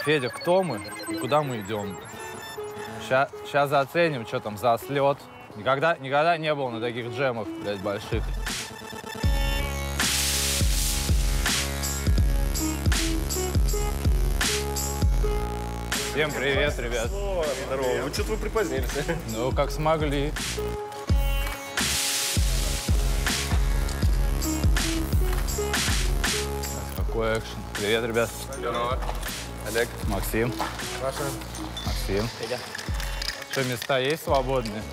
Федя, кто мы и куда мы идем? Сейчас заценим, что там за слет. Никогда не был на таких джемах, блядь, больших. Всем привет, ребят. Здорово. Ну, что-то вы припозднились. Ну, как смогли. Какой экшен. Привет, ребят. Здорово. Олег. Максим. Маша. Максим. Федя. Что, места есть свободные?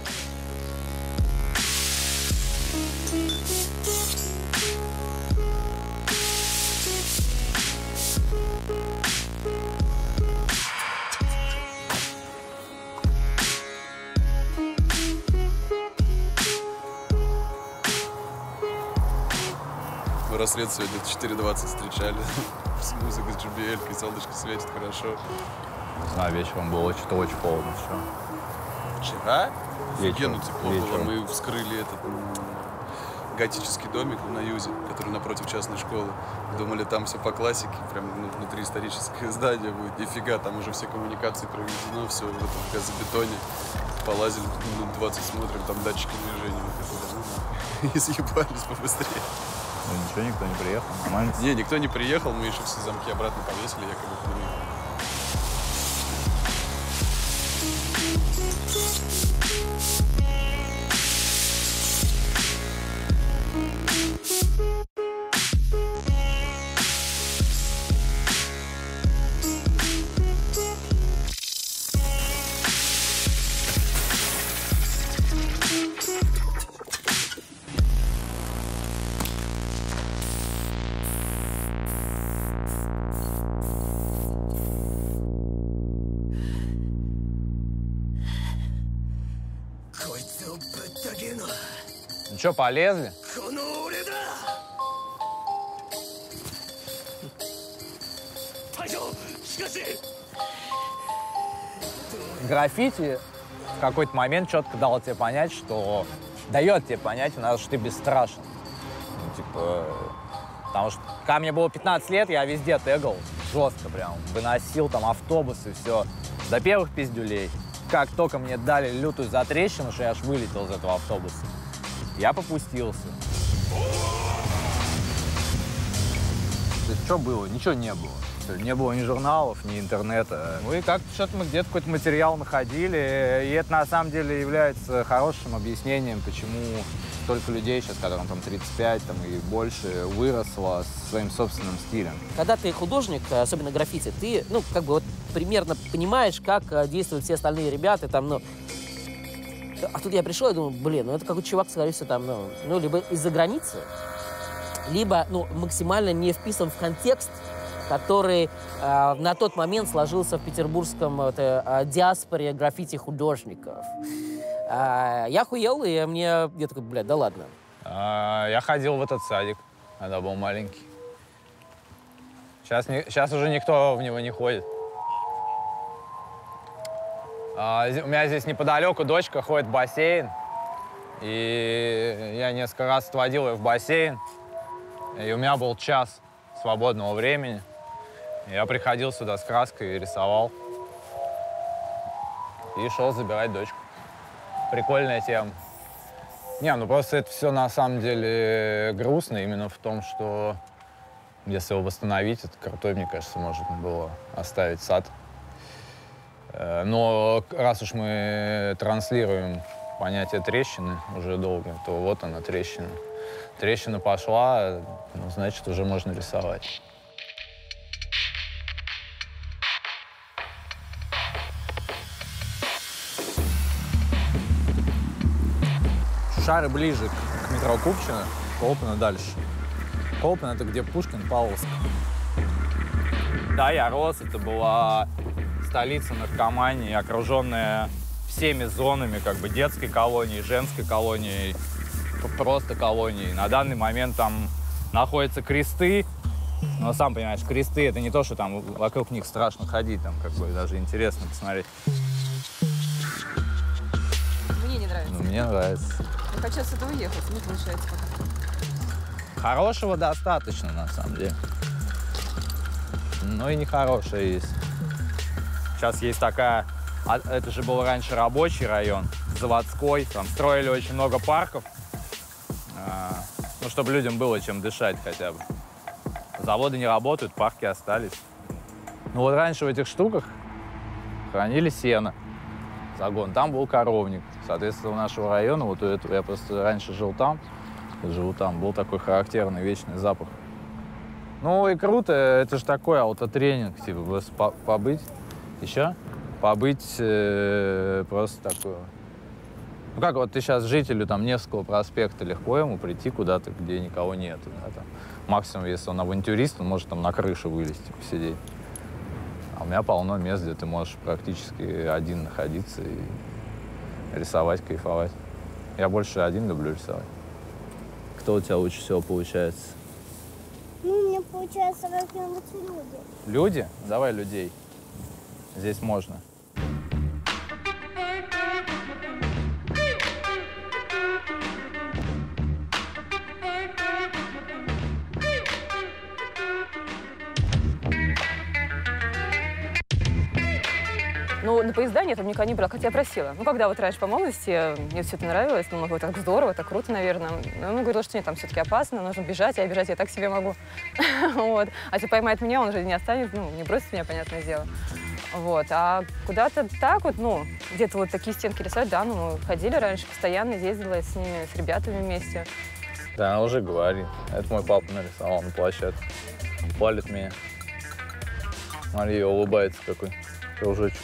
Мы рассвет сегодня в 4:20 встречали. С музыкой, с JBL, солнышко светит хорошо. Не знаю, вечером было что-то очень холодно. Все. Вчера? Вечером. Офигенно тепло было. Мы вскрыли этот готический домик на Юзе, который напротив частной школы. Думали, там все по классике, прям внутри историческое здание будет. Нифига, там уже все коммуникации проведено, все в этом газобетоне. Полазили, минут 20 смотрим, там датчики движения. И съебались побыстрее. Ну ничего, никто не приехал, нормально? Не, никто не приехал, мы еще все замки обратно повесили, якобы к нему. Ну что, полезли? Граффити в какой-то момент четко дал тебе понять, что... Дает тебе понять, что ты бесстрашен. Ну, типа... Потому что когда мне было 15 лет, я везде тегал. Жестко прям. Выносил там автобусы, все. До первых пиздюлей. Как только мне дали лютую затрещину, что я аж вылетел из этого автобуса, я попустился. То есть что было? Ничего не было. Не было ни журналов, ни интернета. Ну и как-то что-то мы где-то какой-то материал находили. И это на самом деле является хорошим объяснением, почему столько людей сейчас, которым там 35 там, и больше, выросло своим собственным стилем. Когда ты художник, особенно граффити, ты, ну, как бы вот примерно понимаешь, как действуют все остальные ребята, там, ну... А тут я пришел и думаю, блин, ну это какой-то чувак, скорее всего, там, ну либо из-за границы, либо, ну, максимально не вписан в контекст, который на тот момент сложился в петербургском диаспоре граффити-художников. Я охуел, и я такой, блядь, да ладно. Я ходил в этот садик, когда был маленький. Сейчас уже никто в него не ходит. У меня здесь неподалеку дочка ходит в бассейн. И я несколько раз отводил ее в бассейн. И у меня был час свободного времени. Я приходил сюда с краской и рисовал. И шел забирать дочку. Прикольная тема. Не, ну просто это все на самом деле грустно именно в том, что если его восстановить, это крутой, мне кажется, можно было оставить сад. Но раз уж мы транслируем понятие трещины уже долго, то вот она, трещина. Трещина пошла, ну, значит, уже можно рисовать. Шары ближе к метро Купчино, Колпино дальше. Колпино — это где Пушкин, Павловск. Да, я рос, это была столица наркомании, окруженная всеми зонами, как бы детской колонией, женской колонией, просто колонией. На данный момент там находятся кресты, но сам понимаешь, кресты — это не то, что там вокруг них страшно ходить, там как бы даже интересно посмотреть. Мне не нравится. Ну, мне нравится. Я хочу отсюда уехать, не получается пока. Хорошего достаточно, на самом деле. Но и нехорошее есть. Сейчас есть такая... Это же был раньше рабочий район, заводской. Там строили очень много парков. Ну, чтобы людям было чем дышать хотя бы. Заводы не работают, парки остались. Ну, вот раньше в этих штуках хранили сено. Загон. Там был коровник. Соответственно, у нашего района, вот у этого, я просто раньше жил там, живу там, был такой характерный вечный запах. Ну и круто, это же такой аутотренинг, типа, просто побыть, еще, побыть просто такое. Ну как вот ты сейчас жителю там Невского проспекта, легко ему прийти куда-то, где никого нету. Да, там. Максимум, если он авантюрист, он может там на крышу вылезти, посидеть. А у меня полно мест, где ты можешь практически один находиться и рисовать, кайфовать. Я больше один люблю рисовать. Кто у тебя лучше всего получается? Ну, у меня получается как-нибудь люди. Люди? Давай людей. Здесь можно. Ну, на поезда нет, я никогда не брала, хотя я просила. Ну, когда вот раньше по молодости, мне все это нравилось, думала, вот так здорово, так круто, наверное. Но он говорил, что нет, там все-таки опасно, нужно бежать, а бежать я так себе могу. Вот. А если поймает меня, он же не останется, ну, не бросит меня, понятное дело. Вот. А куда-то так вот, ну, где-то вот такие стенки рисовать, да, ну, мы ходили раньше, постоянно ездила с ними, с ребятами вместе. Да, она уже говорит. Это мой папа нарисовал на площадке. Палит меня. Мария улыбается какой кружочек.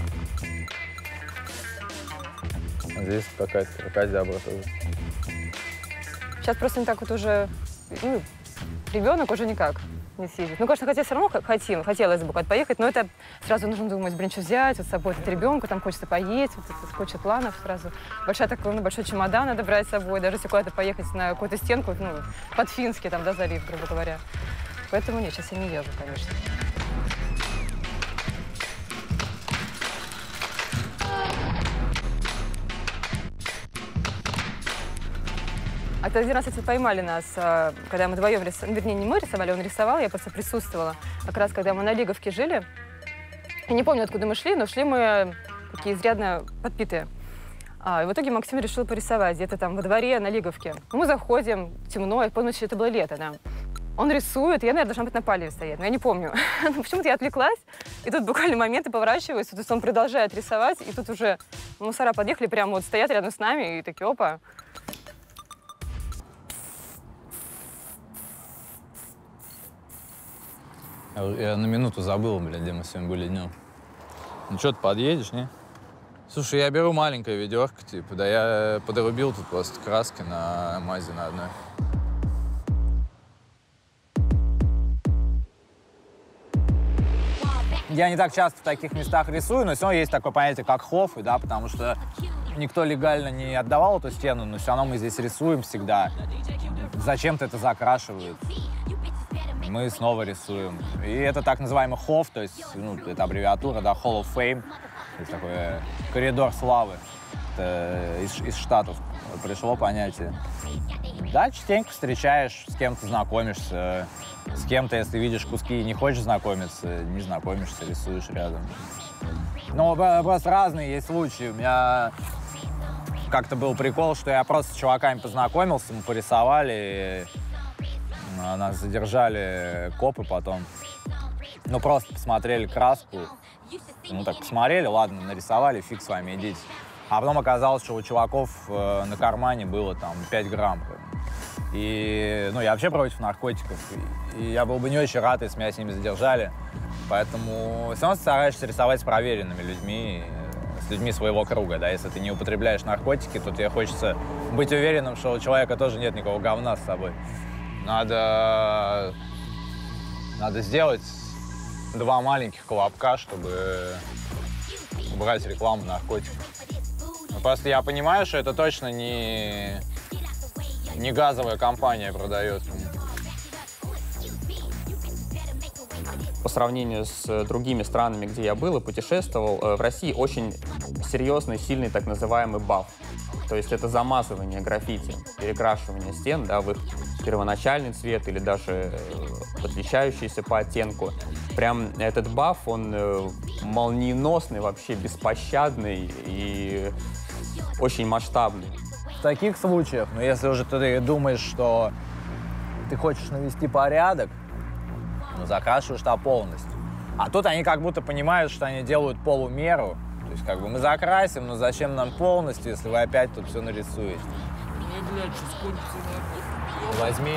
Здесь какая-то крокозябра тоже. Сейчас просто не так вот уже, ну, ребенок уже никак не съездит. Ну, конечно, хотя все равно хотелось бы куда-то поехать, но это сразу нужно думать, блин, что взять, вот с собой этот ребенка, там хочется поесть, вот это куча планов сразу. Большой чемодан надо брать с собой, даже если куда-то поехать на какую-то стенку, ну, под Финский, там, да, залив, грубо говоря. Поэтому нет, сейчас я не езжу, конечно. А то один раз, кстати, поймали нас, когда мы вдвоем рисовали, вернее, не мы рисовали, он рисовал, я просто присутствовала. Как раз, когда мы на Лиговке жили, я не помню, откуда мы шли, но шли мы такие изрядно подпитые. И в итоге Максим решил порисовать где-то там во дворе на Лиговке. Мы заходим, темно, я помню, что это было лето, да. Он рисует, я, наверное, должна быть на палеве стоять, но я не помню. Почему-то я отвлеклась, и тут буквально момент и поворачиваюсь, то есть он продолжает рисовать, и тут уже мусора подъехали, прямо вот стоят рядом с нами, и такие, опа. Я на минуту забыл, блядь, где мы сегодня были днем. Ну что, ты подъедешь, не? Слушай, я беру маленькое ведерко, типа, да я подрубил тут просто краски на мази на одной. Я не так часто в таких местах рисую, но все равно есть такое понятие, как хофы, да, потому что никто легально не отдавал эту стену, но все равно мы здесь рисуем всегда. Зачем-то это закрашивают. Мы снова рисуем. И это так называемый хоф, то есть, ну, это аббревиатура, да, Hall of Fame. То есть такой коридор славы. Это из Штатов пришло понятие. Да, частенько встречаешь, с кем-то знакомишься, с кем-то, если видишь куски и не хочешь знакомиться, не знакомишься, рисуешь рядом. Ну, просто разные есть случаи. У меня как-то был прикол, что я просто с чуваками познакомился, мы порисовали, нас задержали копы потом. Ну, просто посмотрели краску. Ну, так посмотрели, ладно, нарисовали, фиг с вами, идите. А потом оказалось, что у чуваков на кармане было там 5 грамм. И, ну, я вообще против наркотиков. И я был бы не очень рад, если меня с ними задержали. Поэтому все равно стараешься рисовать с проверенными людьми, с людьми своего круга, да. Если ты не употребляешь наркотики, то тебе хочется быть уверенным, что у человека тоже нет никакого говна с собой. Надо сделать 2 маленьких колобка, чтобы убрать рекламу наркотиков. Ну, просто я понимаю, что это точно не газовая компания продает. По сравнению с другими странами, где я был и путешествовал, в России очень серьезный, сильный так называемый баф. То есть это замазывание граффити, перекрашивание стен, да, в их первоначальный цвет или даже отличающийся по оттенку. Прям этот баф, он молниеносный, вообще беспощадный и очень масштабный. В таких случаях, ну, если уже ты думаешь, что ты хочешь навести порядок, ну, закрашиваешь там полностью. А тут они как будто понимают, что они делают полумеру. То есть, как бы, мы закрасим, но зачем нам полностью, если вы опять тут все нарисуете? Возьми,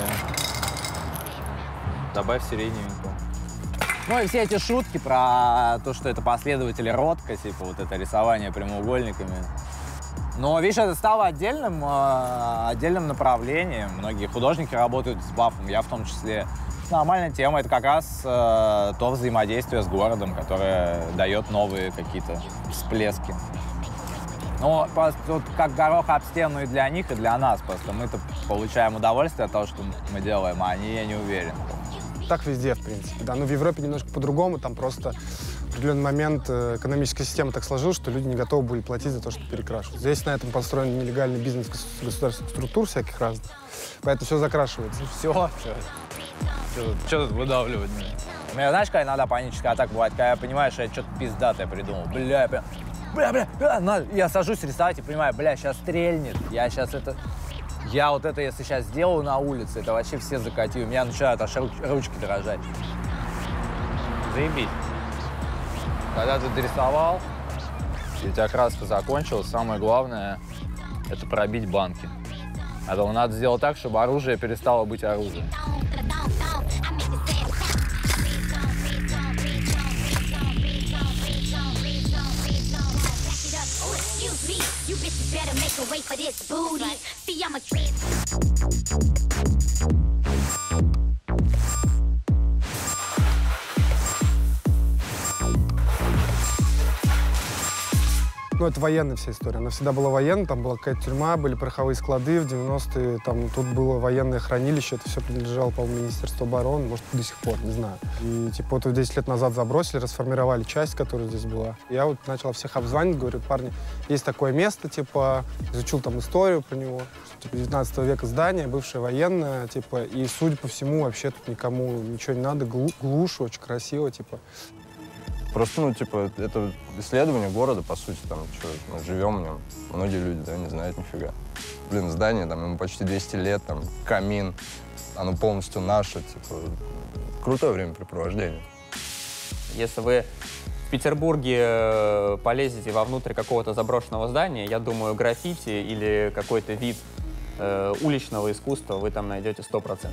добавь сиреневенькую. Ну и все эти шутки про то, что это последователи Ротко, типа вот это рисование прямоугольниками. Но, видишь, это стало отдельным направлением. Многие художники работают с бафом, я в том числе. Нормальная тема, это как раз то взаимодействие с городом, которое дает новые какие-то всплески. Ну, просто тут как горох об стену и для них, и для нас. Просто мы-то получаем удовольствие от того, что мы делаем, а они, я не уверен. Так везде, в принципе, да. Но в Европе немножко по-другому, там просто в определенный момент экономическая система так сложилась, что люди не готовы были платить за то, что перекрашивают. Здесь на этом построен нелегальный бизнес государственных структур всяких разных, поэтому все закрашивается. Все. Что тут выдавливать? У меня, знаешь, какая иногда паническая атака бывает, когда я понимаю, что я что-то пиздатое придумал. Бля, я сажусь рисовать и понимаю, бля, сейчас стрельнет. Я вот это, если сейчас сделаю на улице, это вообще все закатил. У меня начинают аж ручки дрожать. Заебись. Когда ты дорисовал, и у тебя краска закончилась, самое главное — это пробить банки. А то надо сделать так, чтобы оружие перестало быть оружием. Ну, это военная вся история. Она всегда была военной, там была какая-то тюрьма, были пороховые склады в 90-е, там тут было военное хранилище, это все принадлежало, по-моему, Министерству обороны, может, до сих пор, не знаю. И, типа, вот 10 лет назад забросили, расформировали часть, которая здесь была. Я вот начал всех обзванивать, говорю, парни, есть такое место, типа, изучил там историю про него, типа, 19 века здание, бывшее военное, типа, и, судя по всему, вообще тут никому ничего не надо, глушь, очень красиво, типа. Просто, ну, типа, это исследование города, по сути, там, что, мы живем в нем. Многие люди, да, не знают нифига. Блин, здание, там, ему почти 200 лет, там, камин, оно полностью наше, типа, крутое времяпрепровождение. Если вы в Петербурге полезете вовнутрь какого-то заброшенного здания, я думаю, граффити или какой-то вид уличного искусства вы там найдете 100%.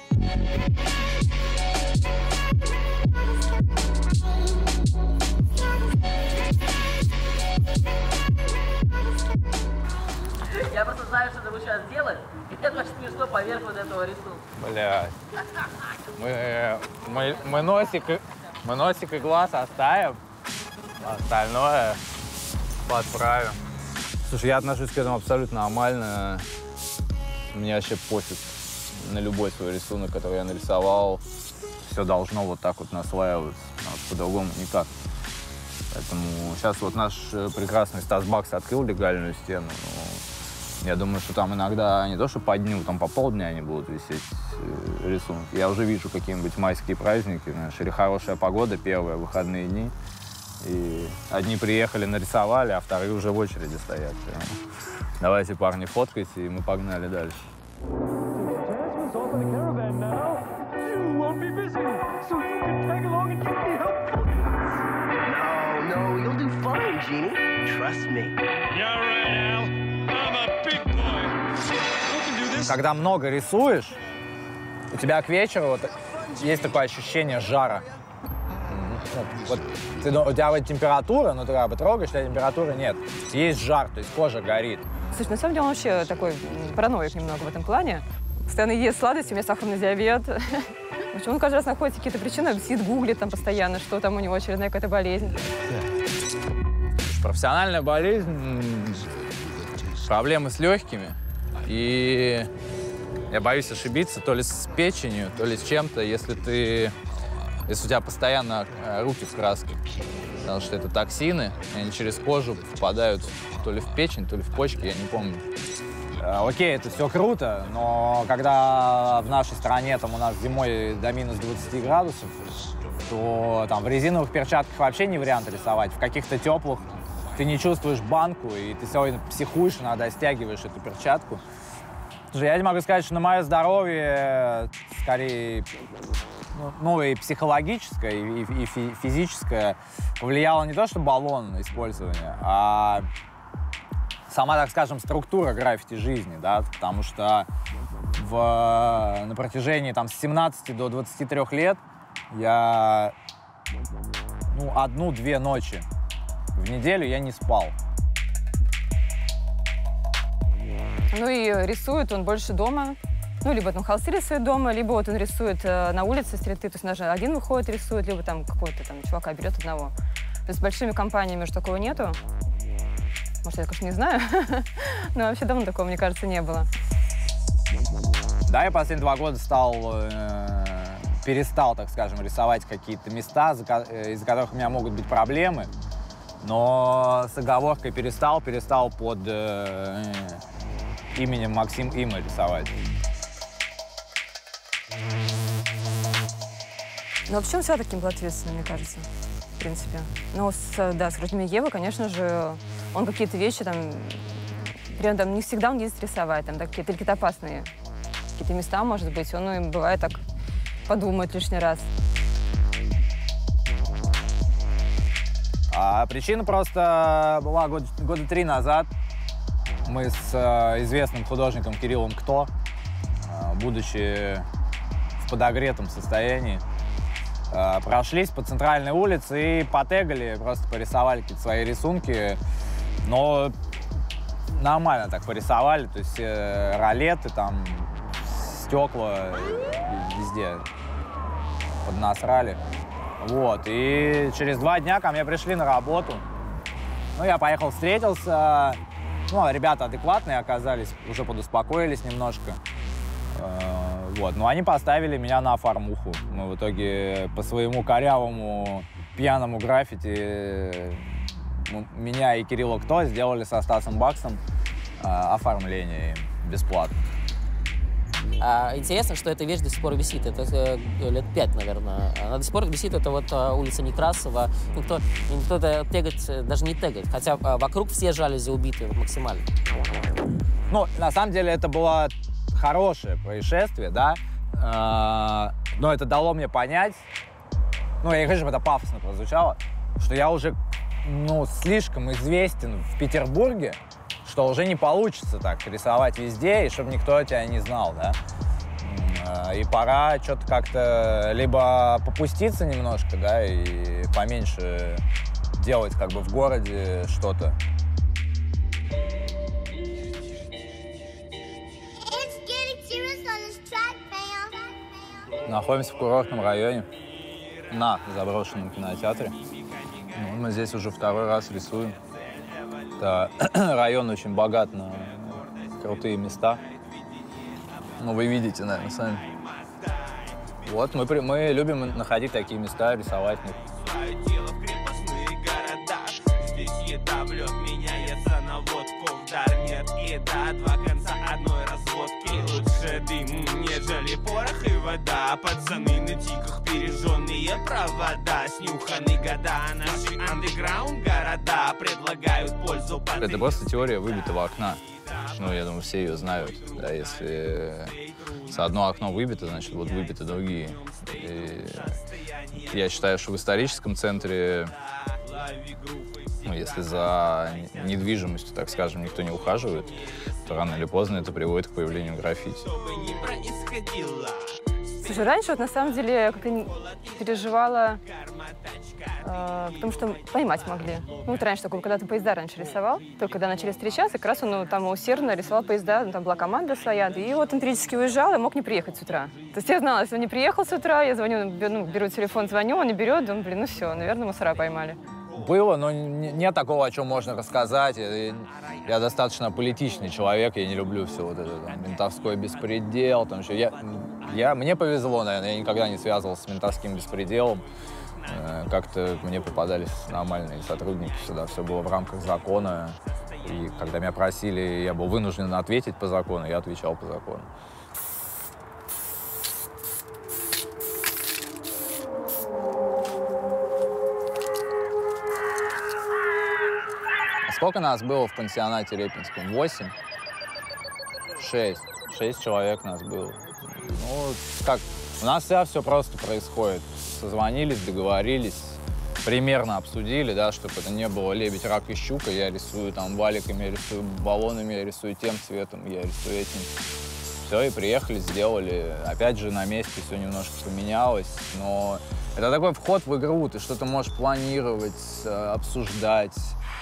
Я просто знаю, что ты будешь сейчас делать, и это очень смешно поверх вот этого рисунка. Блядь. Мы носик и глаз оставим, остальное подправим. Слушай, я отношусь к этому абсолютно нормально. Мне вообще пофиг на любой свой рисунок, который я нарисовал. Все должно вот так вот наслаиваться, по-другому никак. Поэтому сейчас вот наш прекрасный Стас Бакс открыл легальную стену. Я думаю, что там иногда не то, что по дню, там по полдня они будут висеть рисунки. Я уже вижу какие-нибудь майские праздники, знаешь, или хорошая погода, первые выходные дни. И одни приехали, нарисовали, а вторые уже в очереди стоят. Прямо. Давайте, парни, фоткайте, и мы погнали дальше. Когда много рисуешь, у тебя к вечеру вот есть такое ощущение жара. Вот у тебя вот температура, но ты как бы трогаешь, у тебя температуры нет. Есть жар, то есть кожа горит. Слушай, на самом деле он вообще такой параноик немного в этом плане. Постоянно ест сладости, у меня сахарный диабет. В общем, он каждый раз находит какие-то причины, сидит, гуглит там постоянно, что там у него очередная какая-то болезнь. Профессиональная болезнь, проблемы с легкими. И я боюсь ошибиться то ли с печенью, то ли с чем-то, если у тебя постоянно руки в краске. потому что это токсины, и они через кожу попадают то ли в печень, то ли в почки, я не помню. Окей, это все круто, но когда в нашей стране там у нас зимой до минус 20 градусов, то там в резиновых перчатках вообще не вариант рисовать. В каких-то теплых ты не чувствуешь банку, и ты сегодня психуешь, иногда стягиваешь эту перчатку. Слушай, я не могу сказать, что на мое здоровье скорее ну и психологическое, и физическое повлияло не то, что баллон использования, а сама, так скажем, структура граффити жизни, да, потому что на протяжении там, с 17 до 23 лет я 1-2 ночи в неделю я не спал. Ну и рисует он больше дома. Ну, либо там холсты рисует дома, либо вот он рисует на улице среды, то есть даже один выходит, рисует, либо там какого-то там чувака берет одного. То есть с большими компаниями уже такого нету. Может, я, конечно, не знаю, но вообще давно такого, мне кажется, не было. Да, я последние 2 года перестал, так скажем, рисовать какие-то места, из-за которых у меня могут быть проблемы, но с оговоркой перестал под именем Максим Има рисовать. Ну, вообще он всегда таким был ответственным, мне кажется, в принципе. Но с «Родиной Евы», конечно же, он какие-то вещи там, прям там не всегда он ездит рисовать, там какие-то опасные какие-то места, может быть, он, ну, бывает так подумает лишний раз. А причина просто была года 3 назад. Мы с известным художником Кириллом Кто, будучи в подогретом состоянии, прошлись по центральной улице и потегали, просто порисовали какие-то свои рисунки. Но нормально так порисовали, то есть ролеты, там, стекла везде поднасрали. Вот, и через 2 дня ко мне пришли на работу. Ну, я поехал, встретился. Ну, ребята адекватные оказались, уже подуспокоились немножко. Вот, но они поставили меня на оформуху. Мы в итоге по своему корявому, пьяному граффити меня и Кирилла Кто сделали со Стасом Баксом оформление бесплатно. Интересно, что эта вещь до сих пор висит. Это лет 5, наверное. Она до сих пор висит. Это вот улица Некрасова. Никто тегать, даже не тегает. Хотя вокруг все жалюзи убиты максимально. Ну, на самом деле, это было хорошее происшествие, да. Но это дало мне понять, ну, я не хочу, чтобы это пафосно прозвучало, что я уже, ну, слишком известен в Петербурге, что уже не получится так рисовать везде, и чтобы никто тебя не знал, да. И пора что-то как-то либо попуститься немножко, да, и поменьше делать как бы в городе что-то. Находимся в курортном районе, на заброшенном кинотеатре. Мы здесь уже 2-й раз рисуем. Это район очень богат на крутые места. Ну, вы видите, наверное, сами. Вот, мы любим находить такие места, рисовать в них. Два конца одной разводки. Лучше дым, нежели порох и вода. Пацаны на тиках, пережженные провода. Снюханы года, наши андеграунд города предлагают пользу. Это просто теория выбитого окна. Ну, я думаю, все ее знают. Да, если одно окно выбито, значит, вот выбиты другие. И я считаю, что в историческом центре, ну, если за недвижимостью, так скажем, никто не ухаживает, то рано или поздно это приводит к появлению граффити. Слушай, раньше вот на самом деле я как-то переживала, потому что поймать могли. Ну, вот раньше такое, когда ты поезда раньше рисовал, только когда начали встречаться, как раз он там усердно рисовал поезда, там была команда своя, и вот он периодически уезжал и мог не приехать с утра. То есть я знала, если он не приехал с утра, я звоню, беру телефон, звоню, он не берет, думаю, блин, ну все, наверное, мусора поймали. Было, но нет такого, о чем можно рассказать. Я достаточно политичный человек, я не люблю все вот это, там, ментовской беспредел, там еще. Мне повезло, наверное, я никогда не связывался с ментовским беспределом. Как-то мне попадались нормальные сотрудники всегда, все было в рамках закона. И когда меня просили, я был вынужден ответить по закону, я отвечал по закону. Сколько нас было в пансионате Репинском? 8? 6. 6 человек нас было. Ну, как, у нас всегда все просто происходит. Созвонились, договорились, примерно обсудили, да, чтобы это не было лебедь, рак и щука. Я рисую там валиками, я рисую баллонами, я рисую тем цветом, я рисую этим. Все, и приехали, сделали. Опять же, на месте все немножко поменялось, но это такой вход в игру. Ты что-то можешь планировать, обсуждать.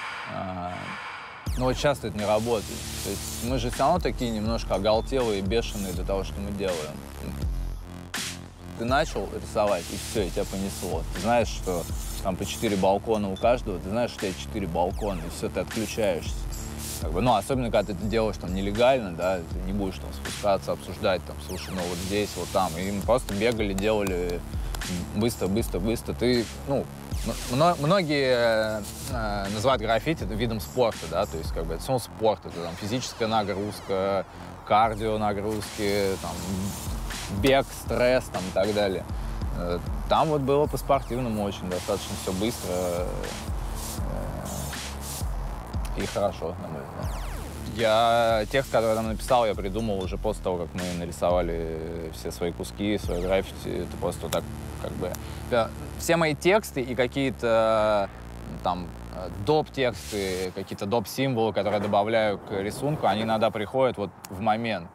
Но вот часто это не работает. То есть мы же все равно такие немножко оголтелые, бешеные для того, что мы делаем. Ты начал рисовать, и все, и тебя понесло. Ты знаешь, что там по 4 балкона у каждого, ты знаешь, что у тебя 4 балкона, и все, ты отключаешься. Как бы, ну, особенно, когда ты это делаешь там нелегально, да, ты не будешь там спускаться, обсуждать, там, слушай, ну, вот здесь, вот там. И мы просто бегали, делали быстро. Ты, ну, многие называют граффити видом спорта, да, то есть, как бы, это снова спорт, это там физическая нагрузка, кардио нагрузки, там, бег, стресс, там, и так далее. Там вот было по-спортивному очень, достаточно все быстро и хорошо, на мой взгляд. Я текст, который я там написал, я придумал уже после того, как мы нарисовали все свои куски, свои граффити. Это просто вот так, как бы... Все мои тексты и какие-то там доп-тексты, какие-то доп-символы, которые я добавляю к рисунку, они иногда приходят вот в момент.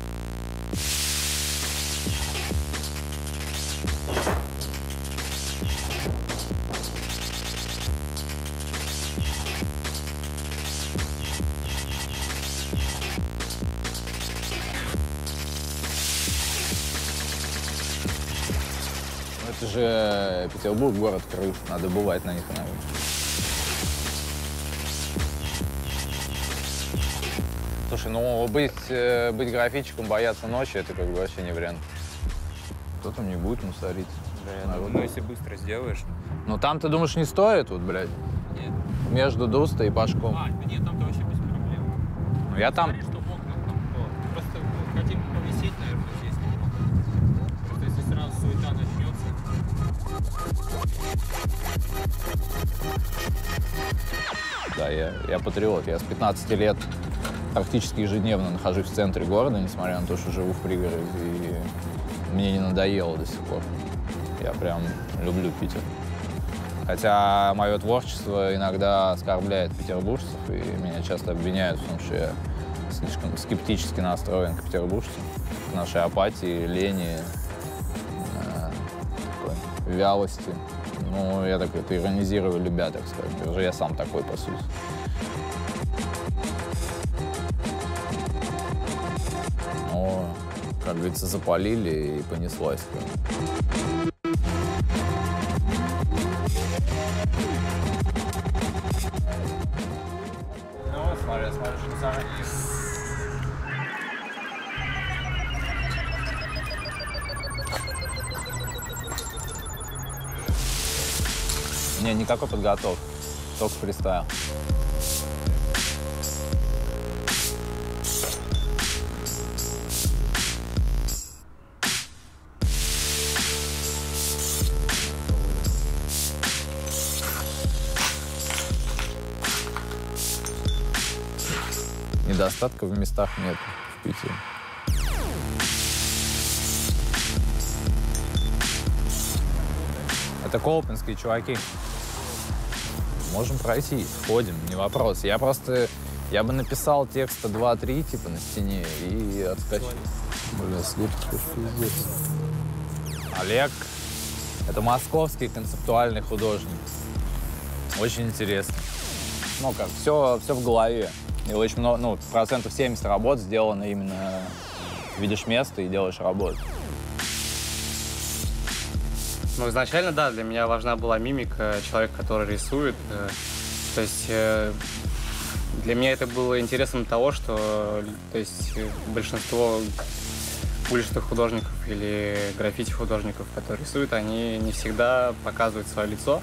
Это же Петербург, город крыш, надо бывать на них иногда. Слушай, ну быть граффитчиком, бояться ночи, это как бы вообще не вариант. Кто там не будет мусорить? Да, ну если быстро сделаешь. Ну там, ты думаешь, не стоит, вот, блядь? Нет. Между Дустой и Пашком. Нет, там-то вообще без проблем. Ну я там... Что в окнах там, просто хотим повисеть, наверное, здесь. Просто если сразу суета начнется. Да, я патриот. Я с 15 лет практически ежедневно нахожусь в центре города, несмотря на то, что живу в пригороде, и мне не надоело до сих пор. Я прям люблю Питер. Хотя мое творчество иногда оскорбляет петербуржцев, и меня часто обвиняют в том, что я слишком скептически настроен к петербуржцам, к нашей апатии, лени, вялости. Ну, я так это иронизирую, любя, так сказать. Уже я сам такой, по сути. Но, как говорится, запалили и понеслась. Ну, смотри, что заранее. Не, никакой подготовки, только фристайл. Недостатков в местах нет в Питере. Это колпинские чуваки. Можем пройти, ходим, не вопрос. Я бы написал текста 2-3, типа, на стене и отскочил. Бля, слепка, пиздец. Олег — это московский концептуальный художник. Очень интересно. Ну, как, все в голове. И очень много, ну, процентов 70 работ сделано именно... Видишь место и делаешь работу. Ну, изначально, да, для меня важна была мимика, человек, который рисует. То есть для меня это было интересом того, что, то есть, большинство уличных художников или граффити-художников, которые рисуют, они не всегда показывают свое лицо.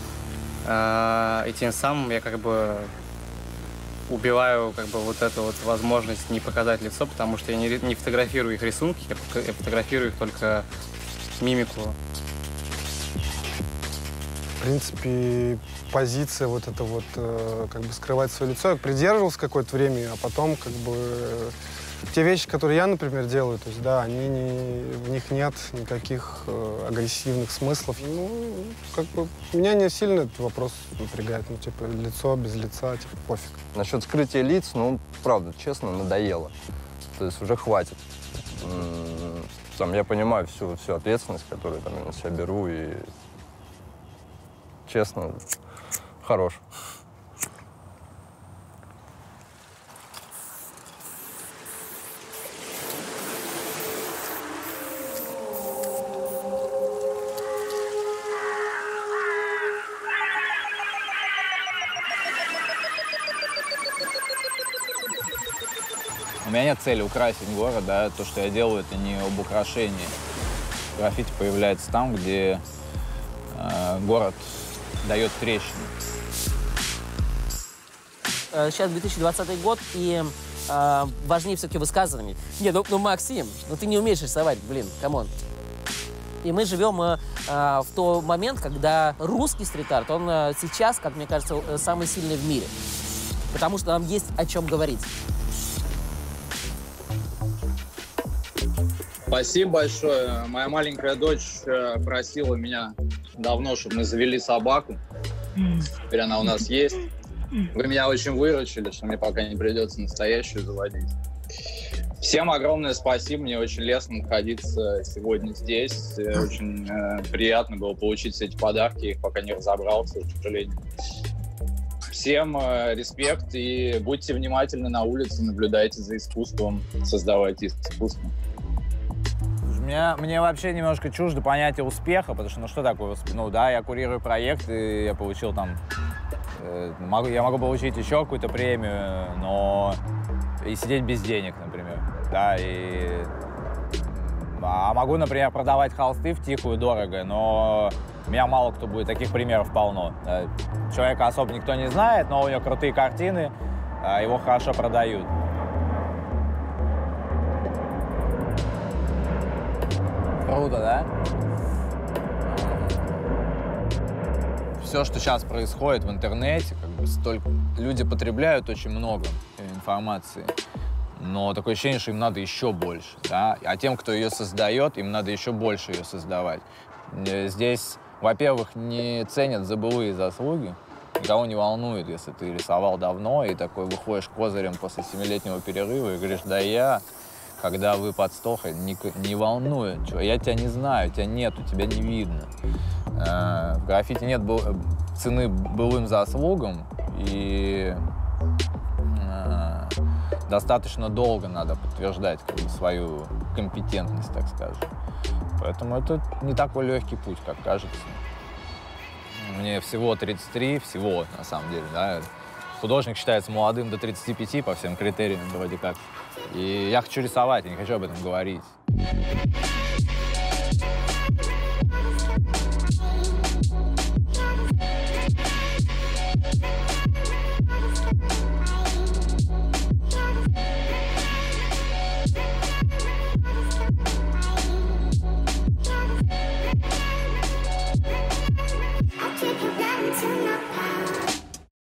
И тем самым я как бы убиваю как бы вот эту вот возможность не показать лицо, потому что я не фотографирую их рисунки, я фотографирую их только мимику. В принципе, позиция вот это вот, как бы скрывать свое лицо, я придерживался какое-то время, а потом как бы те вещи, которые я, например, делаю, то есть, да, в них нет никаких агрессивных смыслов. Ну, как бы, меня не сильно этот вопрос напрягает, ну, типа, лицо, без лица, типа, пофиг. Насчет скрытия лиц, ну, правда, честно, надоело. То есть уже хватит. Там, я понимаю всю ответственность, которую там, я на себя беру, и, честно, хорош. У меня нет цели украсить город, да, то, что я делаю, это не об украшении. Граффити появляется там, где город дает трещины. Сейчас 2020 год, и важнее все-таки высказывание. Нет, ну, Максим, ну ты не умеешь рисовать, блин, камон. И мы живем в тот момент, когда русский стрит-арт, он сейчас, как мне кажется, самый сильный в мире. Потому что нам есть о чем говорить. Спасибо большое. Моя маленькая дочь просила меня давно, чтобы мы завели собаку. Теперь она у нас есть. Вы меня очень выручили, что мне пока не придется настоящую заводить. Всем огромное спасибо. Мне очень лестно находиться сегодня здесь. Очень приятно было получить все эти подарки. Я их пока не разобрался, к сожалению. Всем респект и будьте внимательны на улице, наблюдайте за искусством, создавайте искусство. Мне вообще немножко чуждо понятие успеха, потому что, ну что такое успех? Ну да, я курирую проект, и я получил там... я могу получить еще какую-то премию, но... И сидеть без денег, например. Да, А могу, например, продавать холсты втихую дорого, но меня мало кто будет, таких примеров полно. Человека особо никто не знает, но у него крутые картины, его хорошо продают. Круто, да? Все, что сейчас происходит в интернете, как бы люди потребляют очень много информации, но такое ощущение, что им надо еще больше, да? А тем, кто ее создает, им надо еще больше ее создавать. Здесь, во-первых, не ценят за былые заслуги, никого не волнует, если ты рисовал давно и такой выходишь козырем после 7-летнего перерыва и говоришь, да я... Когда вы под стохой, не волнует. Я тебя не знаю, тебя нету, тебя не видно. В граффити нет цены былым заслугам, и достаточно долго надо подтверждать как бы, свою компетентность, так скажем. Поэтому это не такой легкий путь, как кажется. Мне всего 33, всего, на самом деле, да. Художник считается молодым до 35 по всем критериям вроде как. И я хочу рисовать, я не хочу об этом говорить.